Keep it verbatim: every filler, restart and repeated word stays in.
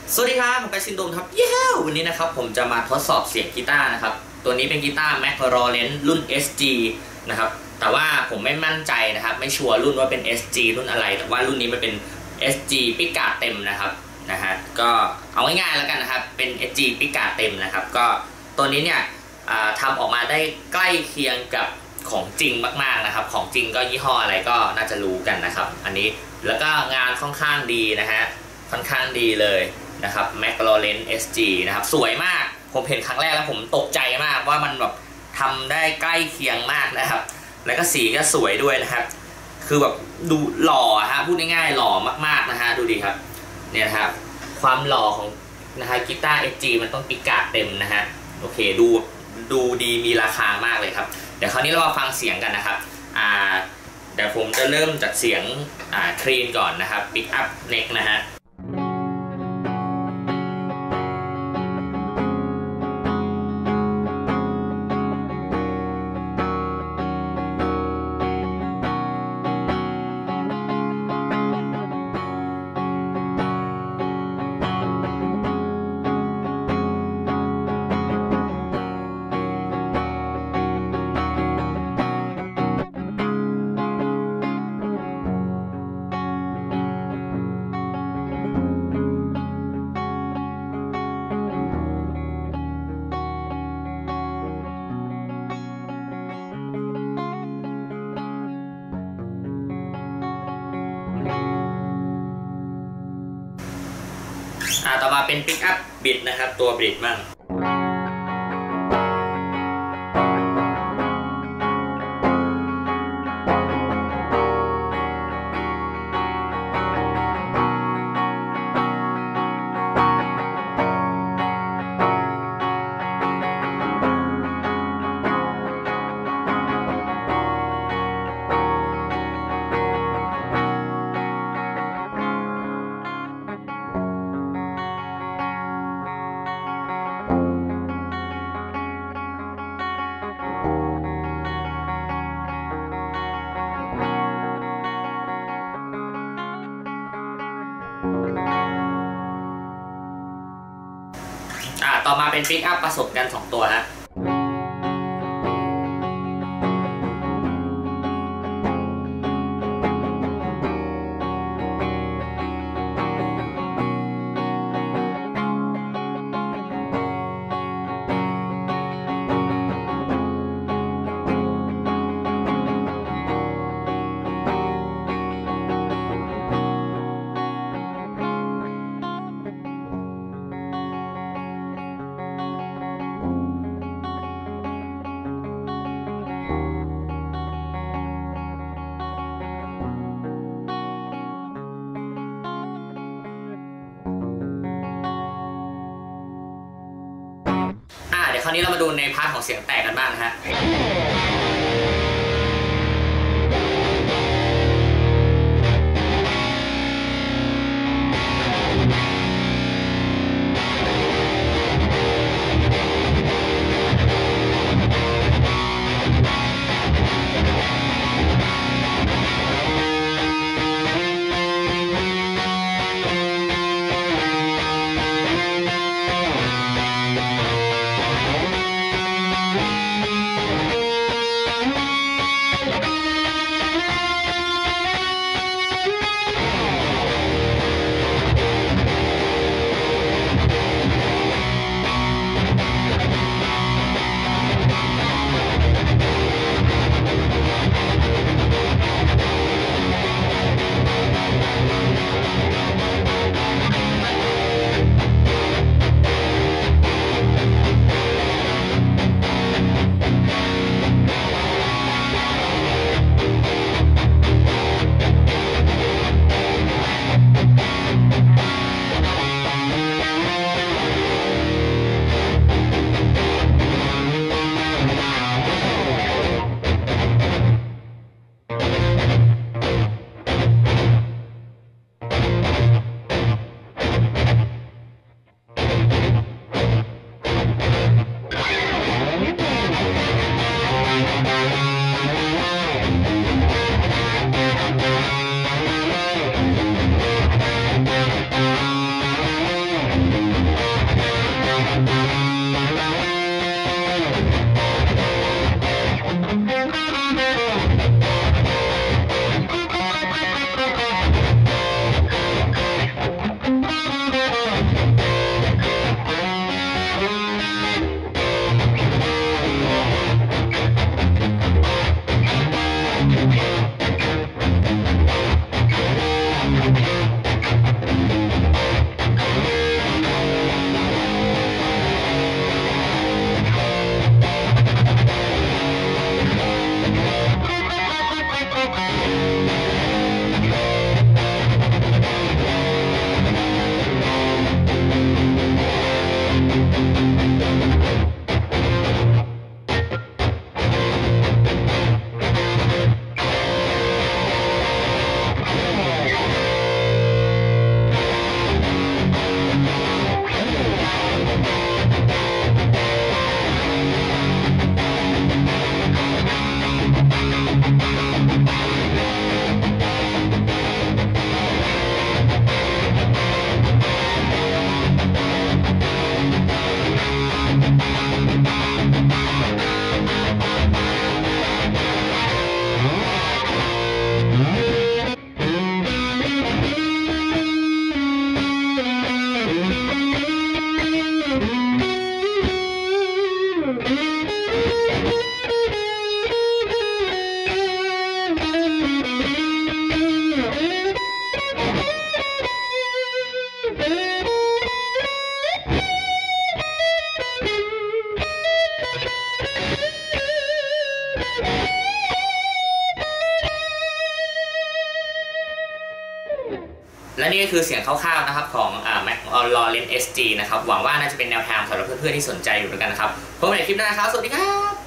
สวัสดีครับผมไปซินโดมครับเย้วันนี้นะครับผมจะมาทดสอบเสียงกีตาร์นะครับตัวนี้เป็นกีตาร์ McLaren รุ่น เอส จี นะครับแต่ว่าผมไม่มั่นใจนะครับไม่ชัวร์รุ่นว่าเป็น เอส จี รุ่นอะไรแต่ว่ารุ่นนี้มันเป็น เอส จี ปิกาเต็มนะครับนะฮะก็เอาง่ายๆแล้วกันนะครับเป็น เอส จี ปิกาเต็มนะครับก็ตัวนี้เนี่ยทำออกมาได้ใกล้เคียงกับของจริงมากๆนะครับของจริงก็ยี่ห้ออะไรก็น่าจะรู้กันนะครับอันนี้แล้วก็งานค่อนข้างดีนะฮะค่อนข้างดีเลยนะครับ McLaren เอส จี นะครับสวยมากผมเห็นครั้งแรกแล้วผมตกใจมากว่ามันแบบทำได้ใกล้เคียงมากนะครับแล้วก็สีก็สวยด้วยนะครับคือแบบดูหล่อฮะพูดง่ายๆหล่อมากๆนะฮะดูดิครับเนี่ยครับความหล่อของนะฮะกีตาร์ เอส จี มันต้องปิกาเต็มนะฮะโอเคดูดูดีมีราคามากเลยครับเดี๋ยวคราวนี้เรามาฟังเสียงกันนะครับอ่าเดี๋ยวผมจะเริ่มจากเสียงอ่าคลีนก่อนนะครับปิกอัพเน็กนะฮะต่อมาเป็นปิกอัพบิดนะครับตัวบิดมั่งต่อมาเป็นปิกอัพผสมกันสองตัวฮะคราวนี้เรามาดูในพาร์ทของเสียงแตกกันบ้างนะฮะนี่คือเสียงคร่าวๆนะครับของอ่า McLaren เอส จี นะครับหวังว่าน่าจะเป็นแนวทางสำหรับเพื่อนๆที่สนใจอยู่ด้วยกันนะครับพบกันในคลิปหน้าครับสวัสดีครับ